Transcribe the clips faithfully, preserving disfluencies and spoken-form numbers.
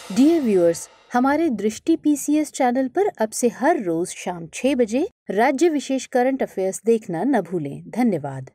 Dear viewers, हमारे दृष्टि PCS channel पर अब से हर रोज शाम छह बजे राज्य विशेष करंट अफेयर्स देखना न भूलें। धन्यवाद।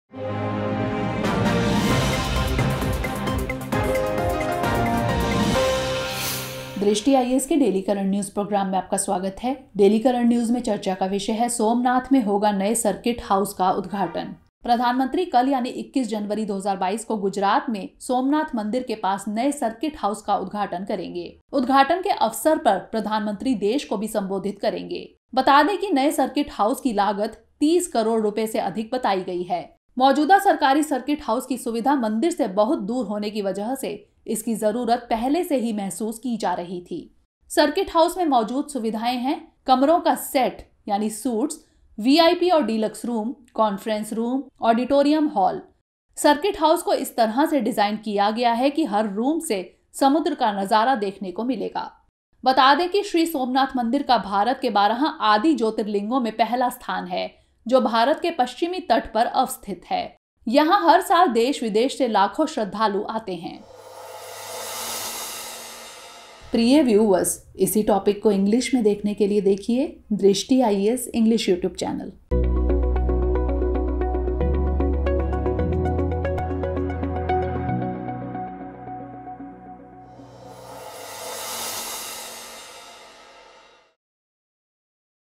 दृष्टि आईएएस के डेली करंट न्यूज प्रोग्राम में आपका स्वागत है। डेली करंट न्यूज में चर्चा का विषय है सोमनाथ में होगा नए सर्किट हाउस का उद्घाटन। प्रधानमंत्री कल यानी इक्कीस जनवरी दो हज़ार बाईस को गुजरात में सोमनाथ मंदिर के पास नए सर्किट हाउस का उद्घाटन करेंगे। उद्घाटन के अवसर पर प्रधानमंत्री देश को भी संबोधित करेंगे। बता दें कि नए सर्किट हाउस की लागत तीस करोड़ रुपए से अधिक बताई गई है। मौजूदा सरकारी सर्किट हाउस की सुविधा मंदिर से बहुत दूर होने की वजह से इसकी जरूरत पहले से ही महसूस की जा रही थी। सर्किट हाउस में मौजूद सुविधाएं हैं कमरों का सेट यानी सूट्स, वीआईपी और deluxe room, conference room, auditorium hall. Circuit house को इस तरह से डिजाइन किया गया है कि हर रूम से समुद्र का नजारा देखने को मिलेगा। बता दें कि श्री सोमनाथ मंदिर का भारत के बारह आदि ज्योतिर्लिंगों में पहला स्थान है, जो भारत के पश्चिमी तट पर अवस्थित है। यहाँ हर साल देश विदेश से लाखों श्रद्धालु आते हैं। प्रिय व्यूअर्स, इसी टॉपिक को इंग्लिश में देखने के लिए देखिए दृष्टि आईएएस इंग्लिश यूट्यूब चैनल।